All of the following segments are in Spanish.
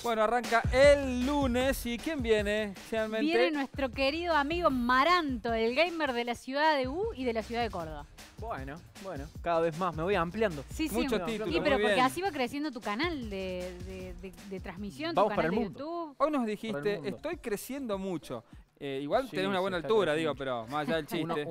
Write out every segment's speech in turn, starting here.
Bueno, arranca el lunes y ¿quién viene? Realmente. Viene nuestro querido amigo Maranto, el gamer de la ciudad de U y de la ciudad de Córdoba. Bueno, cada vez más me voy ampliando. Sí, Muchos títulos. Sí, pero muy porque bien. así va creciendo tu canal de transmisión, Vamos tu para canal el de mundo. YouTube. Hoy nos Por el dijiste, mundo. estoy creciendo mucho. Igual Sí, tenés una sí, buena está altura, creciendo digo, pero más allá del chiste.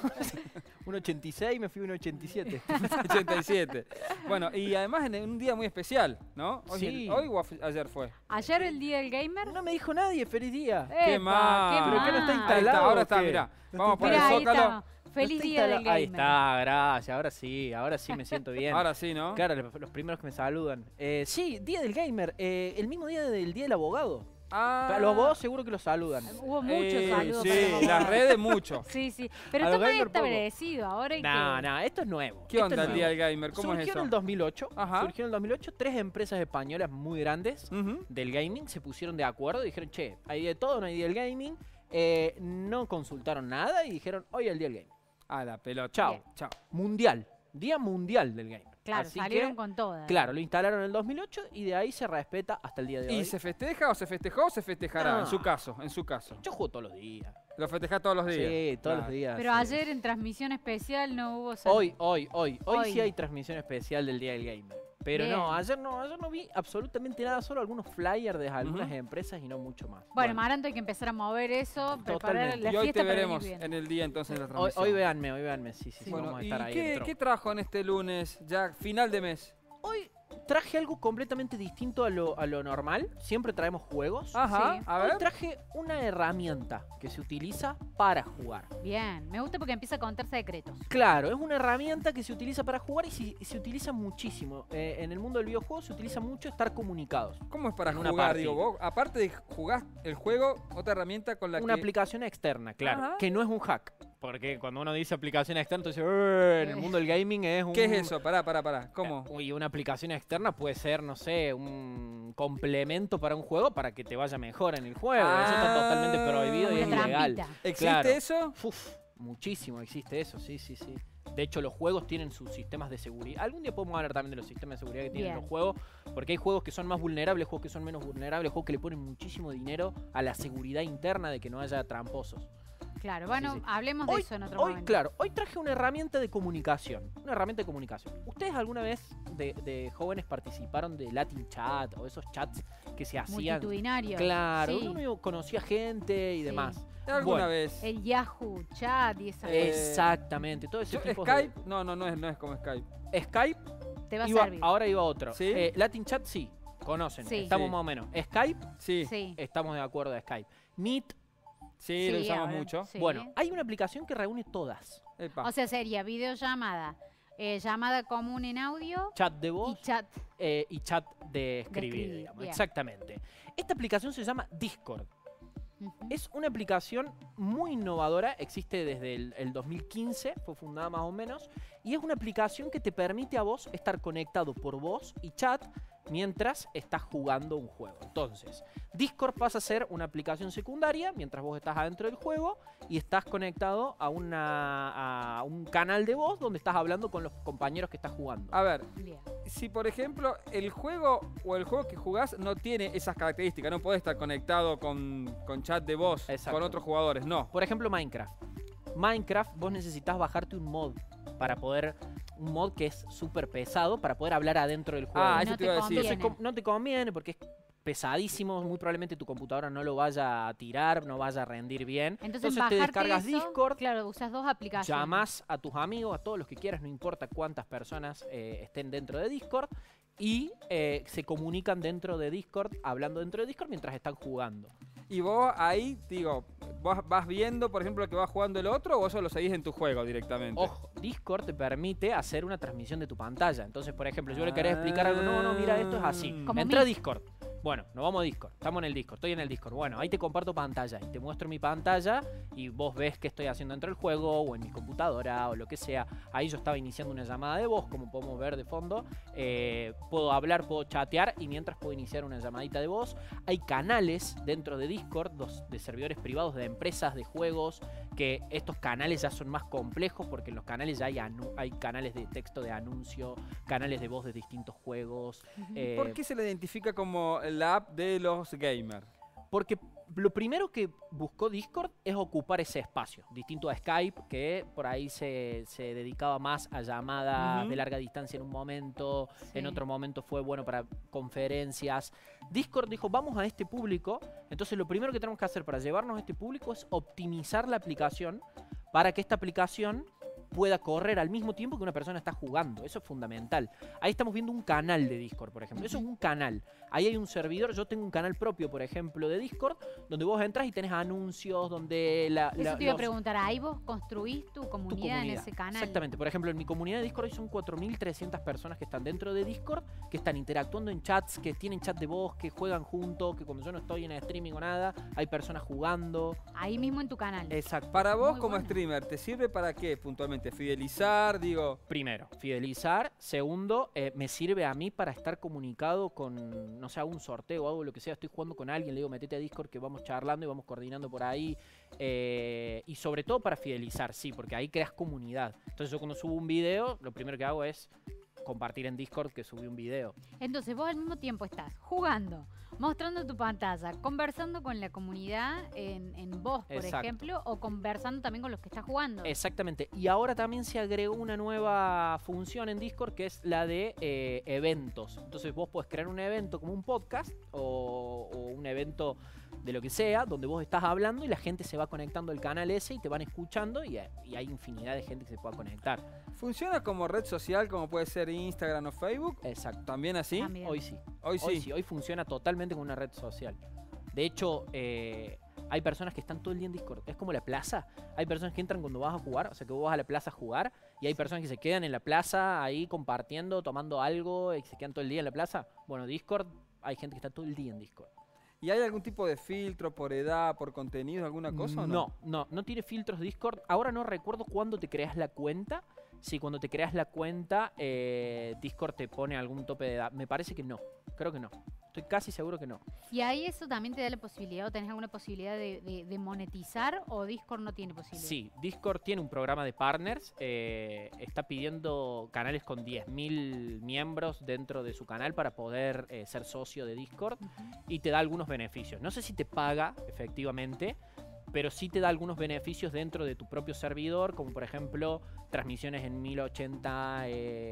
1,86 me fui 1,87. 87. Bueno, y además en un día muy especial, ¿no? Hoy, Sí. ¿Hoy o ayer fue? Ayer el día del gamer. No me dijo nadie, feliz día. ¡Qué ¡Epa, mal! qué ¿Pero qué no está mal! Ahí está, instalado ahora o está, qué? mirá. No Vamos por el Mirá, ahí zócalo. está. Feliz No está día del instalado. gamer. Ahí está, gracias. Ahora sí me siento bien. Ahora sí, ¿no? Claro, los primeros que me saludan. Sí, día del gamer. El mismo día del día del abogado. Ah, A los abogados seguro que los saludan. Hubo muchos saludos. Sí, para los las abogados. redes mucho. Sí, sí. Pero A está los más gamer poco. establecido ahora y No, esto es nuevo. ¿Qué Esto onda es el día nuevo. del gamer? ¿Cómo es Surgió eso? en el 2008. Ajá. Surgió en el 2008. 3 empresas españolas muy grandes Ujú. del gaming se pusieron de acuerdo y dijeron, che, hay de todo, no hay día del gaming. No consultaron nada y dijeron, hoy es el día del gaming. A la pelota. Chao. Chao. Mundial. Día mundial del gaming. Claro, Así salieron que, con todas. claro, lo instalaron en el 2008 y de ahí se respeta hasta el día de hoy. ¿Y se festeja o se festejó o se festejará? No. En su caso, en su caso. Yo juego todos los días. Lo festejás todos los días. Sí, todos Claro. los días. Pero sí. ayer en transmisión especial no hubo Hoy Hoy. sí hay transmisión especial del Día del Gamer. Pero Bien. ayer no vi absolutamente nada, solo algunos flyers de algunas Ujú. empresas y no mucho más. Bueno, Maranto, hay que empezar a mover eso, preparar Totalmente. la Y hoy fiesta te para veremos venir bien. en el día entonces de la Hoy, transmisión. hoy véanme, sí, Bueno, vamos a ¿y estar ahí. qué, dentro. qué trajo en este lunes, ya final de mes? Hoy traje algo completamente distinto a lo normal. Siempre traemos juegos. Ajá, Sí. a Hoy ver. traje una herramienta que se utiliza para jugar. Bien, me gusta porque empieza a contar secretos. Claro, es una herramienta que se utiliza para jugar y se utiliza muchísimo. En el mundo del videojuego se utiliza mucho estar comunicados. ¿Cómo es para en una jugar? partida. Digo, vos, aparte de jugar el juego, otra herramienta con la Una que... aplicación externa, claro, Ajá. que no es un hack. Porque cuando uno dice aplicación externa, entonces en el mundo del gaming es un... ¿Qué es eso? Pará. ¿Cómo? Y una aplicación externa puede ser, no sé, un complemento para un juego para que te vaya mejor en el juego. Eso está totalmente prohibido y Una es ilegal. trampita. ¿Existe Claro. eso? Uf, muchísimo existe eso, sí. De hecho, los juegos tienen sus sistemas de seguridad. Algún día podemos hablar también de los sistemas de seguridad que tienen Bien. los juegos, porque hay juegos que son más vulnerables, juegos que son menos vulnerables, juegos que le ponen muchísimo dinero a la seguridad interna de que no haya tramposos. Claro, bueno, sí. hablemos de eso en otro Hoy, momento. claro, hoy traje una herramienta de comunicación. Una herramienta de comunicación. ¿Ustedes alguna vez de jóvenes participaron de Latin Chat o esos chats que se hacían? Multitudinario. Claro, Sí. uno conocía gente y Sí. demás. ¿Alguna Bueno, vez? El Yahoo Chat y esa Exactamente, todo ese Yo- tipo ¿Skype? No es como Skype. de... Skype, te va a iba- servir. ahora iba otro. ¿Sí? Latin Chat sí, conocen, Sí. estamos Sí. más o menos. Skype, Sí, Sí. estamos de acuerdo de Skype. Meet, sí, lo Sí, usamos ahora, mucho. sí. bueno, hay una aplicación que reúne todas. Epa. O sea, sería videollamada, llamada común en audio Chat de voz y chat. y chat de escribir, escribir, digamos. bien. Exactamente. Esta aplicación se llama Discord. Ujú. Es una aplicación muy innovadora, existe desde el 2015, fue fundada más o menos, y es una aplicación que te permite a vos estar conectado por voz y chat mientras estás jugando un juego. Entonces, Discord pasa a ser una aplicación secundaria mientras vos estás adentro del juego y estás conectado a un canal de voz donde estás hablando con los compañeros que estás jugando. A ver, Bien. si por ejemplo el juego que jugás no tiene esas características, no podés estar conectado con chat de voz Exacto. con otros jugadores, no. Por ejemplo, Minecraft. Minecraft, vos necesitas bajarte un mod para poder... Un mod que es súper pesado para poder hablar adentro del juego. Ah, No eso te te iba a decir. conviene. Entonces, no te conviene porque es pesadísimo. Muy probablemente tu computadora no lo vaya a tirar, no vaya a rendir bien. Entonces, te bajarte descargas eso, Discord, claro, usas dos aplicaciones. llamás a tus amigos, a todos los que quieras, no importa cuántas personas estén dentro de Discord. Y se comunican dentro de Discord, hablando dentro de Discord mientras están jugando. Y vos ahí, digo, vos vas viendo, por ejemplo, que va jugando el otro o vos solo seguís en tu juego directamente. Ojo, Discord te permite hacer una transmisión de tu pantalla. Entonces, por ejemplo, yo le quería explicar algo. No, mira, esto es así. Como Entra a Meet. Discord. Bueno, nos vamos a Discord. Estamos en el Discord. Estoy en el Discord. Bueno, ahí te comparto pantalla. Y te muestro mi pantalla y vos ves qué estoy haciendo dentro del juego o en mi computadora o lo que sea. Ahí yo estaba iniciando una llamada de voz, como podemos ver de fondo. Puedo hablar, puedo chatear y mientras puedo iniciar una llamadita de voz. Hay canales dentro de Discord de servidores privados de empresas, de juegos, que estos canales ya son más complejos porque en los canales ya hay canales de texto de anuncio, canales de voz de distintos juegos. Ujú. ¿Por qué se le identifica como la app de los gamers? Porque lo primero que buscó Discord es ocupar ese espacio, distinto a Skype, que por ahí se dedicaba más a llamadas de larga distancia en un momento, en otro momento fue bueno para conferencias. Discord dijo, vamos a este público, entonces lo primero que tenemos que hacer para llevarnos a este público es optimizar la aplicación para que esta aplicación pueda correr al mismo tiempo que una persona está jugando. Eso es fundamental. Ahí estamos viendo un canal de Discord, por ejemplo. Eso es un canal. Ahí hay un servidor. Yo tengo un canal propio, por ejemplo, de Discord, donde vos entras y tenés anuncios, donde Eso te iba a preguntar. Ahí vos construís tu comunidad en ese canal. Exactamente. Por ejemplo, en mi comunidad de Discord hoy son 4.300 personas que están dentro de Discord, que están interactuando en chats, que tienen chat de voz, que juegan juntos, que cuando yo no estoy en streaming o nada, hay personas jugando. Ahí mismo en tu canal. Exacto. Para vos, Muy como bueno. streamer, ¿te sirve para qué puntualmente? Fidelizar, digo. Primero, fidelizar. Segundo, me sirve a mí para estar comunicado con, no sé, un sorteo o algo, lo que sea. Estoy jugando con alguien, le digo, metete a Discord que vamos charlando y vamos coordinando por ahí. Y sobre todo para fidelizar, sí, porque ahí creas comunidad. Entonces yo cuando subo un video, lo primero que hago es compartir en Discord que subí un video. Entonces vos al mismo tiempo estás jugando, mostrando tu pantalla, conversando con la comunidad en voz, por Exacto. ejemplo, o conversando también con los que estás jugando. Exactamente. Y ahora también se agregó una nueva función en Discord que es la de eventos. Entonces vos podés crear un evento como un podcast o un evento de lo que sea, donde vos estás hablando y la gente se va conectando al canal ese y te van escuchando y hay infinidad de gente que se pueda conectar. ¿Funciona como red social como puede ser Instagram o Facebook? Exacto. ¿También así? También. Hoy sí. Hoy sí. Hoy funciona totalmente como una red social. De hecho, hay personas que están todo el día en Discord. Es como la plaza. Hay personas que entran cuando vas a jugar, o sea que vos vas a la plaza a jugar, y hay personas que se quedan en la plaza ahí compartiendo, tomando algo, y se quedan todo el día en la plaza. Bueno, Discord, hay gente que está todo el día en Discord. ¿Y hay algún tipo de filtro por edad, por contenido, alguna cosa o no? No tiene filtros Discord. Ahora no recuerdo cuándo te creas la cuenta. Si cuando te creas la cuenta, Discord te pone algún tope de edad. Me parece que no. Creo que no. Estoy casi seguro que no. ¿Y ahí eso también te da la posibilidad o tenés alguna posibilidad de monetizar o Discord no tiene posibilidad? Sí, Discord tiene un programa de partners. Está pidiendo canales con 10.000 miembros dentro de su canal para poder ser socio de Discord. Y te da algunos beneficios. No sé si te paga efectivamente, pero sí te da algunos beneficios dentro de tu propio servidor, como por ejemplo transmisiones en 1080,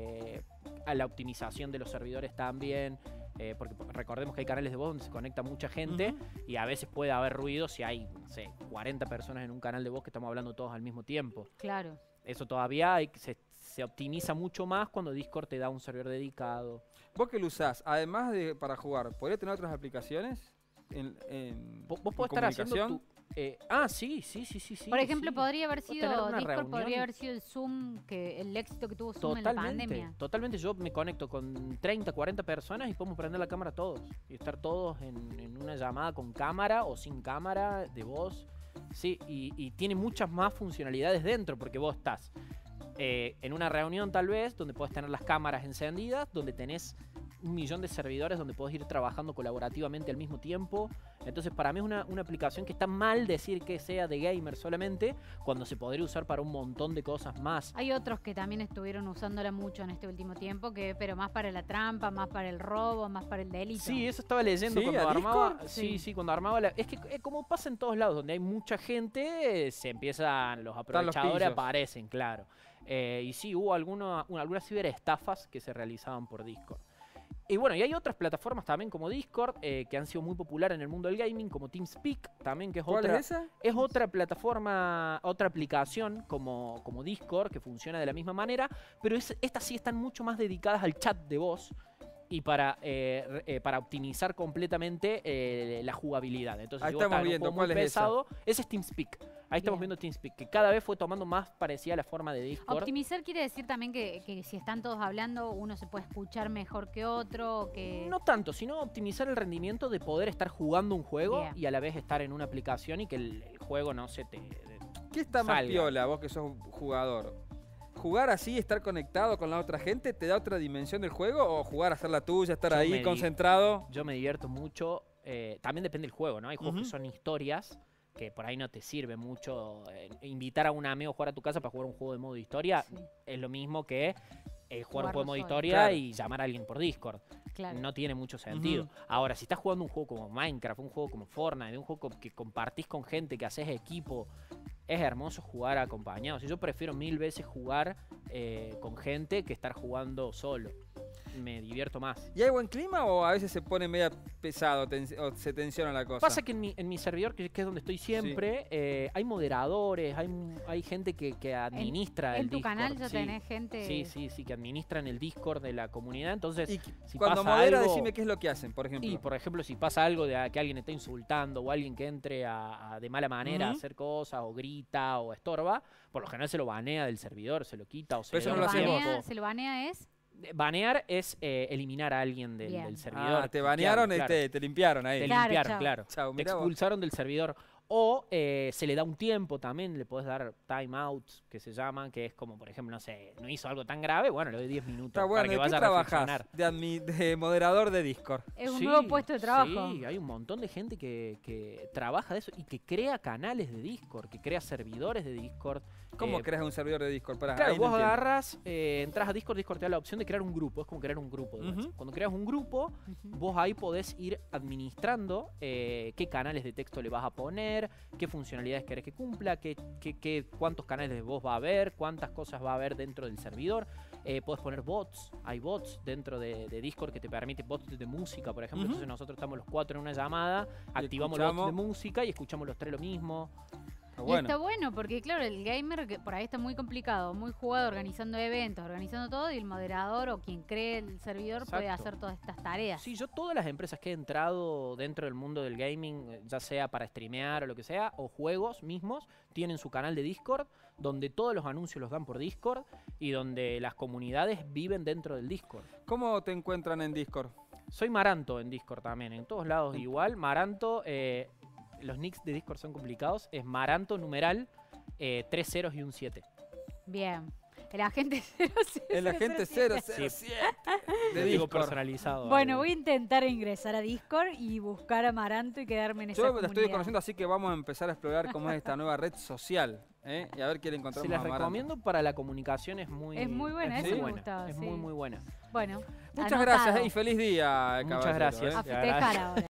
a la optimización de los servidores también, porque recordemos que hay canales de voz donde se conecta mucha gente y a veces puede haber ruido si hay, no sé, 40 personas en un canal de voz que estamos hablando todos al mismo tiempo. Claro. Eso todavía se optimiza mucho más cuando Discord te da un servidor dedicado. ¿Vos que lo usás? Además de para jugar, ¿podría tener otras aplicaciones? Vos en podés estar haciendo comunicación? sí. Por ejemplo, sí. podría haber Puedes tener sido una Discord, reunión. podría haber sido el Zoom, el éxito que tuvo Zoom en la pandemia. Totalmente. Yo me conecto con 30, 40 personas y podemos prender la cámara todos. Y estar todos en una llamada con cámara o sin cámara de voz. Sí, y tiene muchas más funcionalidades dentro porque vos estás en una reunión tal vez donde podés tener las cámaras encendidas, donde tenés 1.000.000 de servidores donde podés ir trabajando colaborativamente al mismo tiempo. Entonces para mí es una aplicación que está mal decir que sea de gamer solamente, cuando se podría usar para un montón de cosas más. Hay otros que también estuvieron usándola mucho en este último tiempo, pero más para la trampa, más para el robo, más para el delito. Sí, eso estaba leyendo ¿Sí? cuando ¿A armaba. Discord? Sí, cuando armaba la. Es que como pasa en todos lados, donde hay mucha gente, se empiezan los aprovechadores, pillos. aparecen, claro. Y sí, hubo algunas ciberestafas que se realizaban por Discord. Y bueno, y hay otras plataformas también como Discord, que han sido muy populares en el mundo del gaming, como TeamSpeak también, que es ¿Cuál otra. es esa? Es otra plataforma, otra aplicación como Discord, que funciona de la misma manera, pero estas sí están mucho más dedicadas al chat de voz y para optimizar completamente la jugabilidad. Entonces, Ahí si vos estamos estás en un viendo, juego muy ¿cuál es esa? pesado, ese es TeamSpeak. Ahí estamos Bien. viendo TeamSpeak, que cada vez fue tomando más parecida a la forma de Discord. Optimizar quiere decir también que si están todos hablando, uno se puede escuchar mejor que otro, que... No tanto, sino optimizar el rendimiento de poder estar jugando un juego Bien. y a la vez estar en una aplicación y que el juego no se te... ¿Qué está más salga. piola, vos que sos un jugador? ¿Jugar así, estar conectado con la otra gente, te da otra dimensión del juego? ¿O jugar a hacer la tuya, estar Yo ahí me di- concentrado? Yo me divierto mucho. También depende del juego, ¿no? Hay juegos Ujú. que son historias, que por ahí no te sirve mucho. Invitar a un amigo a jugar a tu casa para jugar un juego de modo historia Sí. es lo mismo que jugar un Jugarlo juego de modo solo. historia Claro. y llamar a alguien por Discord. Claro. No tiene mucho sentido. Ujú. Ahora, si estás jugando un juego como Minecraft, un juego como Fortnite, un juego que compartís con gente, que haces equipo, es hermoso jugar acompañados. Y yo prefiero 1000 veces jugar con gente que estar jugando solo. Me divierto más. ¿Y hay buen clima o a veces se pone media pesado o se tensiona la cosa? Pasa que en mi servidor, que es donde estoy siempre, hay moderadores, hay gente que administra el En tu Discord. canal ya sí. tenés gente. Sí, que administran el Discord de la comunidad. Entonces, Y si cuando pasa modera, algo, decime qué es lo que hacen, por ejemplo. y por ejemplo, si pasa algo de que alguien está insultando o alguien que entre de mala manera a Ujú. hacer cosas o grita o estorba, por lo general se lo banea del servidor, se lo quita o se Pero eso le no da lo un hacemos. tiempo. Se lo banea es. Banear es eliminar a alguien Bien. del servidor. Te banearon claro, y te limpiaron ahí. te Claro, limpiaron, chao. claro. Chau, Te mirá vos. expulsaron del servidor. O se le da un tiempo también, le podés dar timeouts, que se llaman, que es como, por ejemplo, no sé, no hizo algo tan grave, bueno, le doy 10 minutos Está bueno. para que ¿De qué vaya a trabajás? reflexionar. De moderador de Discord. Es un Sí, nuevo puesto de trabajo. Sí, hay un montón de gente que trabaja de eso y que crea canales de Discord, que crea servidores de Discord. ¿Cómo creas un servidor de Discord? Pará, Claro, ahí no vos entiendo. agarras, entras a Discord, Discord te da la opción de crear un grupo, es como crear un grupo de Ujú. WhatsApp. Cuando creas un grupo, Ujú. vos ahí podés ir administrando qué canales de texto le vas a poner, qué funcionalidades querés que cumpla, cuántos canales de voz va a haber, cuántas cosas va a haber dentro del servidor. Podés poner bots, hay bots dentro de Discord que te permiten bots de música, por ejemplo. Ujú. Entonces nosotros estamos los 4 en una llamada, Y activamos los bots de escuchamos. música y escuchamos los 3 lo mismo. Está Y bueno. está bueno porque, claro, el gamer que por ahí está muy complicado, muy jugado organizando eventos, organizando todo, y el moderador o quien cree el servidor puede Exacto. hacer todas estas tareas. Sí, yo todas las empresas que he entrado dentro del mundo del gaming, ya sea para streamear o lo que sea, o juegos mismos, tienen su canal de Discord, donde todos los anuncios los dan por Discord y donde las comunidades viven dentro del Discord. ¿Cómo te encuentran en Discord? Soy Maranto en Discord también, en todos lados igual. Maranto, los nicks de Discord son complicados, es Maranto numeral, 3 ceros y un 7. Bien. El agente 007. El agente 007 de Lo digo Discord. personalizado. Bueno, ahí. voy a intentar ingresar a Discord y buscar a Amaranto y quedarme en esa Yo la comunidad. estoy conociendo, así que vamos a empezar a explorar cómo es esta nueva red social. Y a ver qué le encontramos Se las a Amaranto. recomiendo para la comunicación, es muy buena, es esa muy me gustaba, es sí. muy muy buena. Bueno, Muchas anotado. gracias y feliz día, Muchas caballero, gracias. A Te agradezco. festejar ahora.